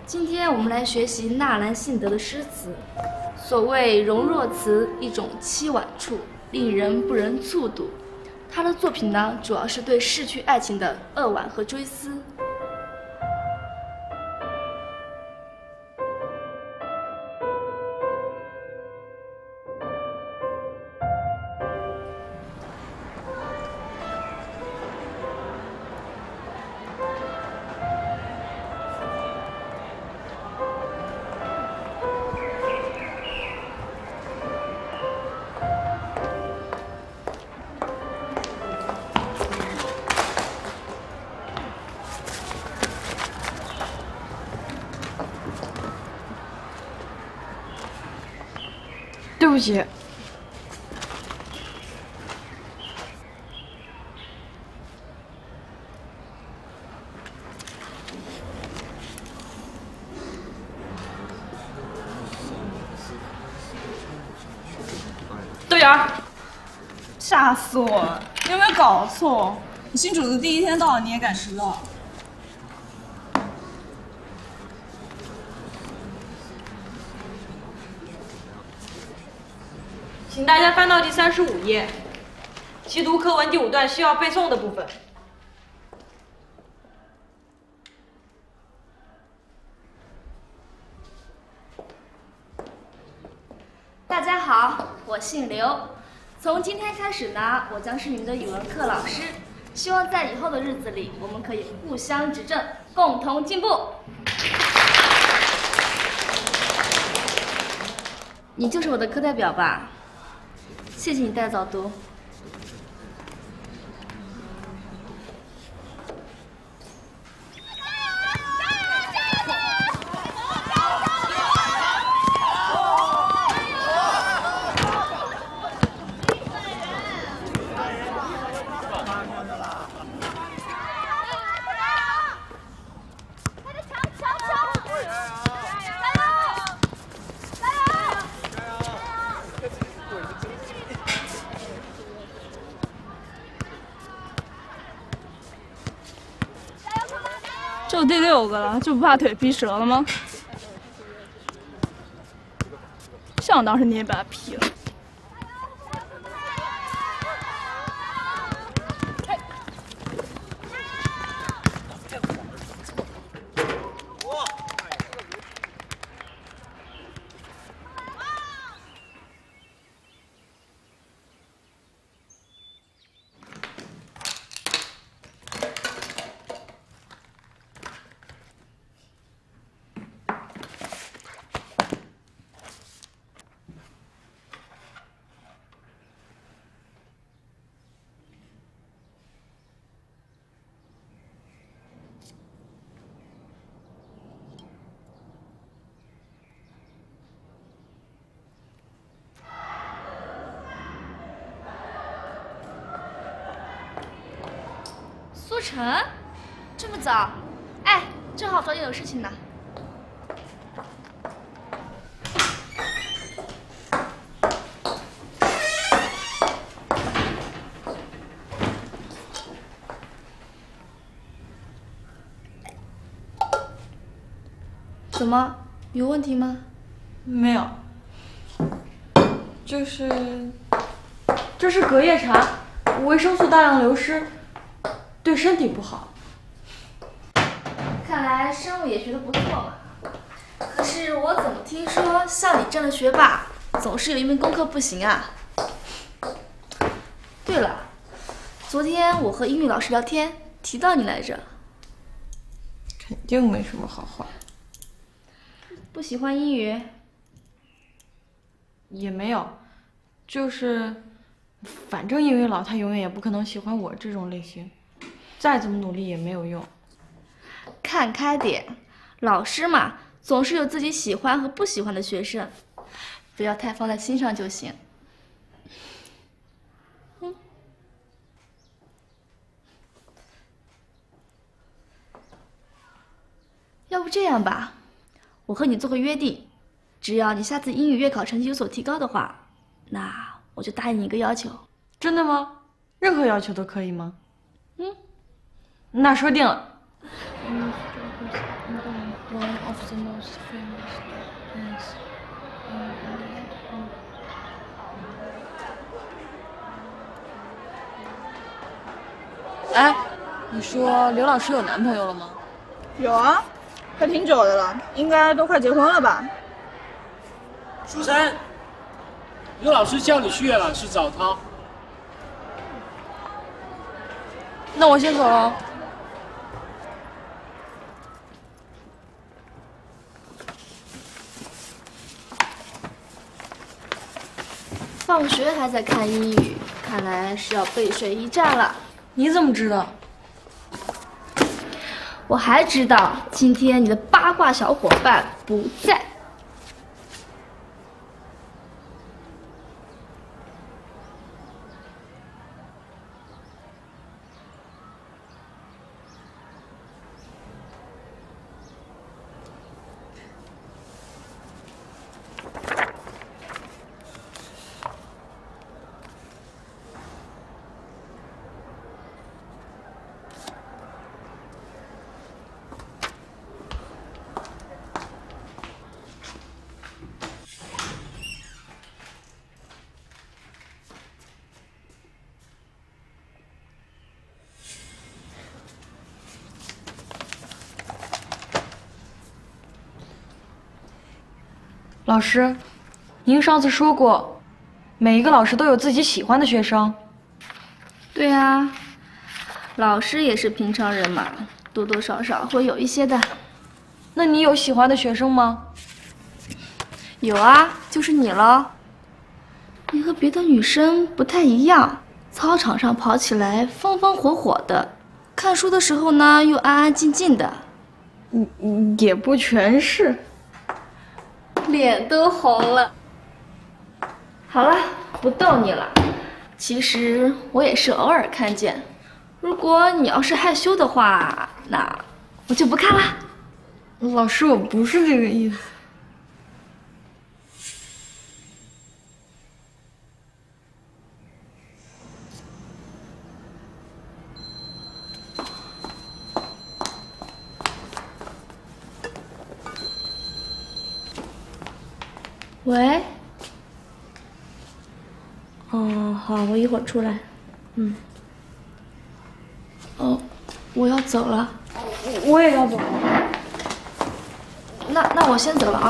今天我们来学习纳兰性德的诗词。所谓容若词，一种凄婉处，令人不忍卒读。他的作品呢，主要是对逝去爱情的扼腕和追思。 对不起。 豆芽儿，吓死我了！你有没有搞错？你新主子第一天到，你也敢迟到？ 请大家翻到第35页，习读课文第5段需要背诵的部分。 大家好，我姓刘。从今天开始呢，我将是你们的语文课老师。希望在以后的日子里，我们可以互相指正，共同进步。你就是我的课代表吧？谢谢你带早读。 这第6个了，就不怕腿劈折了吗？想当时你也把它劈了。 苏晨，这么早？哎，正好找你有事情呢。怎么，有问题吗？ 没有，这是隔夜茶，维生素大量流失，对身体不好。 看来生物也学得不错嘛。可是我怎么听说像你这样的学霸，总是有一门功课不行啊？对了，昨天我和英语老师聊天，提到你来着。 肯定没什么好话。 不喜欢英语？ 也没有，反正英语老他永远也不可能喜欢我这种类型，再怎么努力也没有用。 看开点，老师嘛，总是有自己喜欢和不喜欢的学生，不要太放在心上就行。要不这样吧，我和你做个约定，只要你下次英语月考成绩有所提高的话，那我就答应你一个要求。 真的吗？任何要求都可以吗？那说定了。 of the most famous dance in the world. 哎，你说刘老师有男朋友了吗？ 有啊，还挺久的了，应该都快结婚了吧？ 蜀山，刘老师叫你去阅览室找他。 那我先走了。 放学还在看英语，看来是要背水一战了。 你怎么知道？ 我还知道今天你的八卦小伙伴不在。 老师，您上次说过，每一个老师都有自己喜欢的学生。 对啊，老师也是平常人嘛，多多少少会有一些的。 那你有喜欢的学生吗？ 有啊，就是你了。你和别的女生不太一样，操场上跑起来风风火火的，看书的时候呢又安安静静的。 也不全是。 脸都红了。好了，不逗你了。其实我也是偶尔看见，如果你要是害羞的话，那我就不看啦。 老师，我不是这个意思。 喂。哦，好，我一会儿出来。哦，我要走了。 我也要走。 那我先走了啊。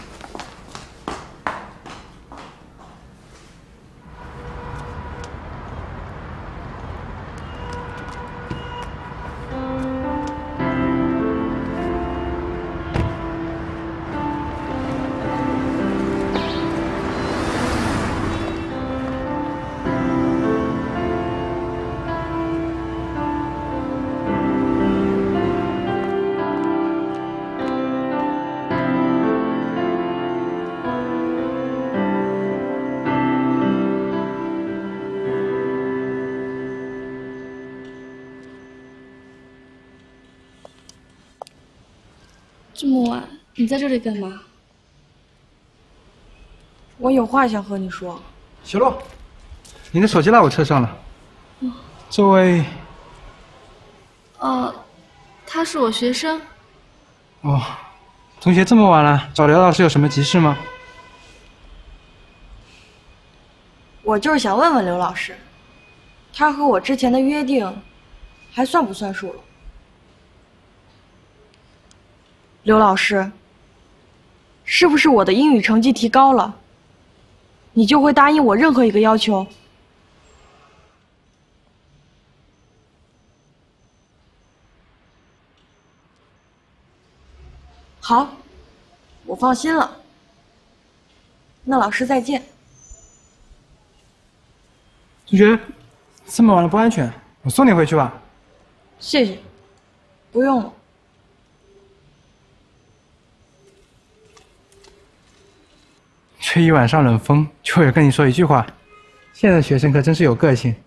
这么晚，你在这里干嘛？ 我有话想和你说。 小洛，你的手机落我车上了。这位， 他是我学生。 哦，同学这么晚了，找刘老师有什么急事吗？ 我就是想问问刘老师，他和我之前的约定，还算不算数了？刘老师，是不是我的英语成绩提高了，你就会答应我任何一个要求？好，我放心了。那老师再见。 同学，这么晚了不安全，我送你回去吧。 谢谢，不用了。 吹一晚上冷风，就为了跟你说一句话。现在的学生可真是有个性。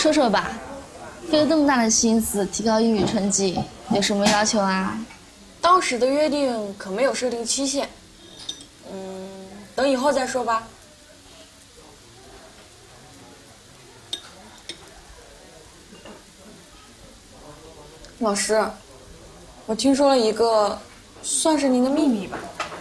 说说吧，费了这么大的心思提高英语成绩，有什么要求啊？ 当时的约定可没有设定期限，等以后再说吧。老师，我听说了一个算是您的秘密吧。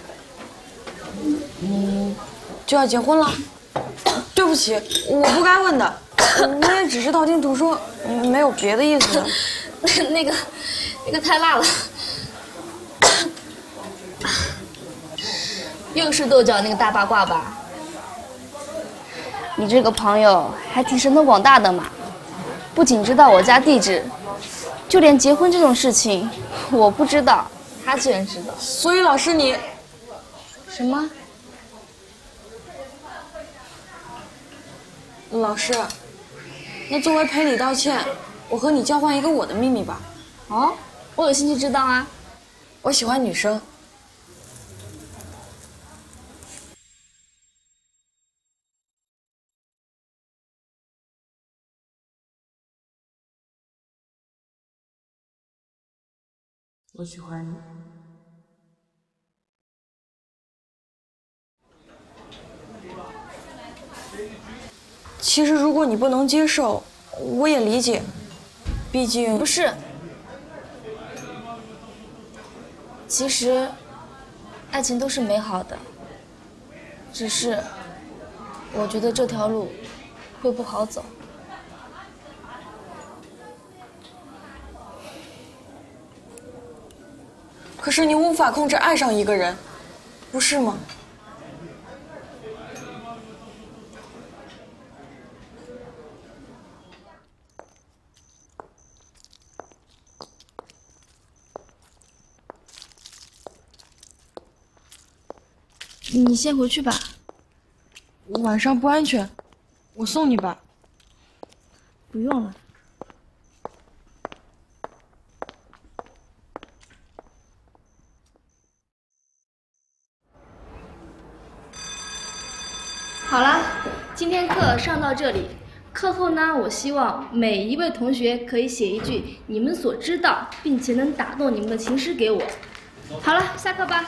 你就要结婚了？对不起，我不该问的，我也只是道听途说，没有别的意思。 那个太辣了，又是豆角那个大八卦吧？你这个朋友还挺神通广大的嘛，不仅知道我家地址。就连结婚这种事情，我不知道，他居然知道。 所以老师你， 什么？ 老师，那作为赔礼道歉，我和你交换一个我的秘密吧。 哦，我有兴趣知道啊。 我喜欢女生。 我喜欢你。 其实如果你不能接受，我也理解，毕竟不是。其实，爱情都是美好的，只是我觉得这条路会不好走。 可是你无法控制爱上一个人，不是吗？ 你先回去吧， 晚上不安全，我送你吧。 不用了。好啦，今天课上到这里。课后呢，我希望每一位同学可以写一句你们所知道并且能打动你们的情诗给我。好了，下课吧。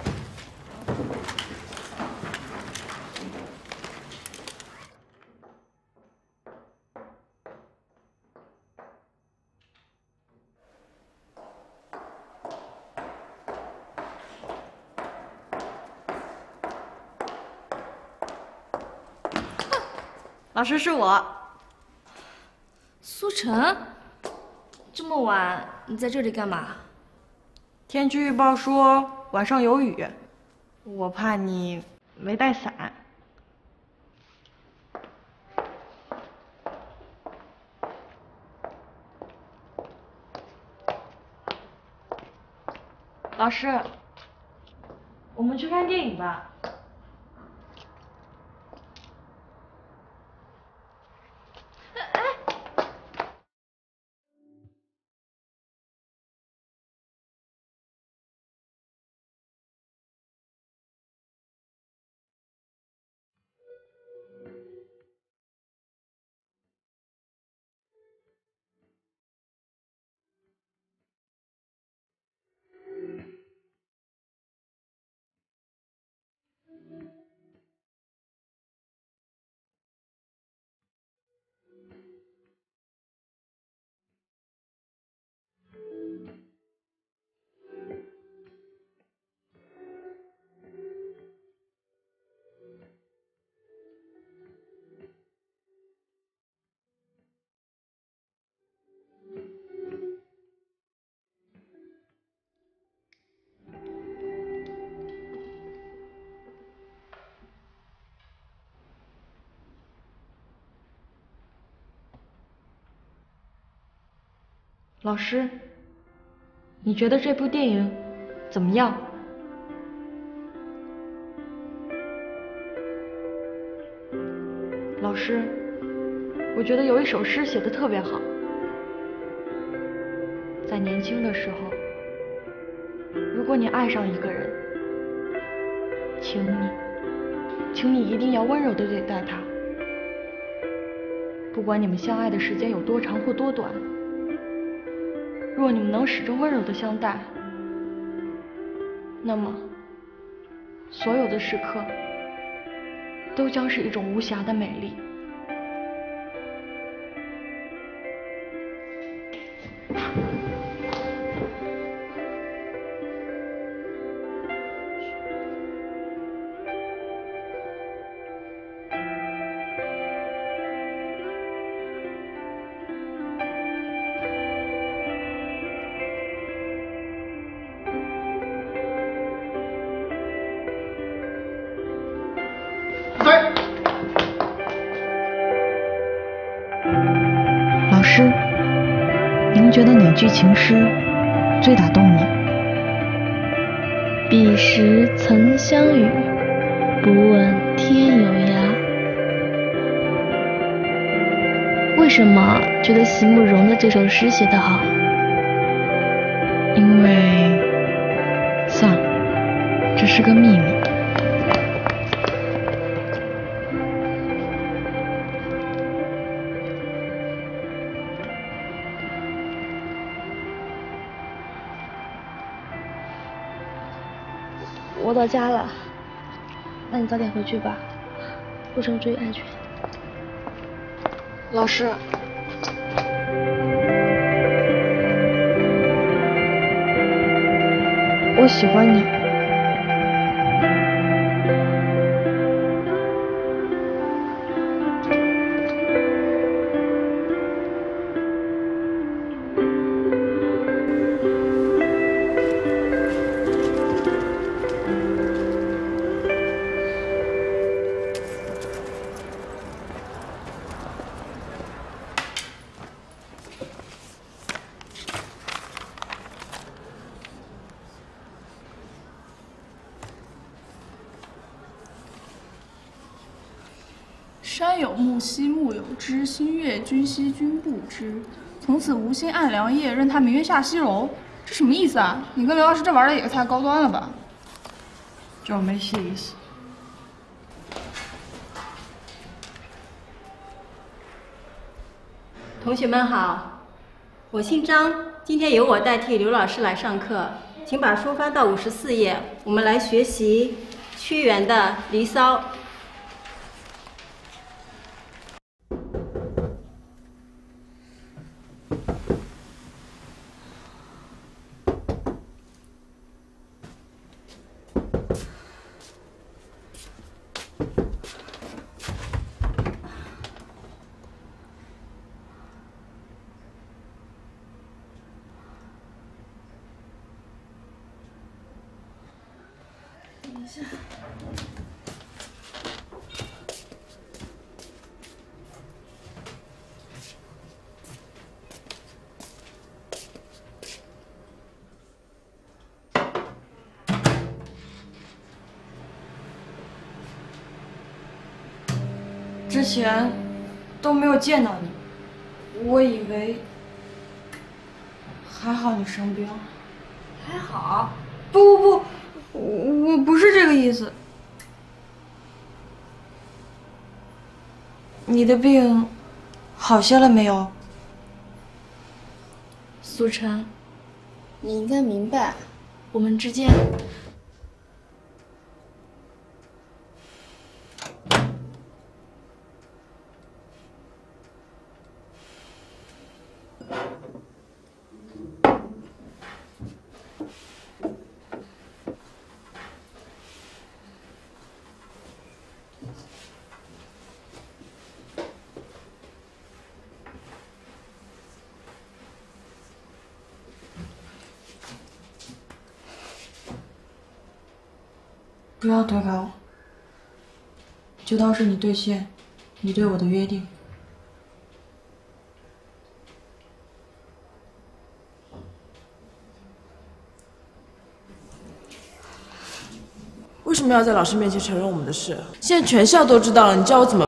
老师是我， 苏晨，这么晚你在这里干嘛？ 天气预报说晚上有雨，我怕你没带伞。老师，我们去看电影吧。老师，你觉得这部电影怎么样？老师，我觉得有一首诗写得特别好。在年轻的时候，如果你爱上一个人，请你一定要温柔地对待他， 不管你们相爱的时间有多长或多短，若你们能始终温柔的相待，那么所有的时刻都将是一种无瑕的美丽。 老师，您觉得哪句情诗最打动你？ 彼时曾相遇，不问天有涯。为什么觉得席慕容的这首诗写得好？ 因为算了，这是个秘密。 我到家了，那你早点回去吧，路上注意安全。 老师，我喜欢你。 山有木兮木有枝，心悦君兮君不知。从此无心暗良夜，任他明月下西楼。这什么意思啊？你跟刘老师这玩的也太高端了吧？ 就是没戏意思。 同学们好，我姓张，今天由我代替刘老师来上课，请把书翻到54页，我们来学习屈原的《离骚》。 之前都没有见到你，我以为还好你生病。 还好。 不，我不是这个意思。你的病好些了没有？ 苏晨，你应该明白，我们之间。 不要推开我，就当是你兑现你对我的约定。 为什么要在老师面前承认我们的事？现在全校都知道了，你叫我怎么？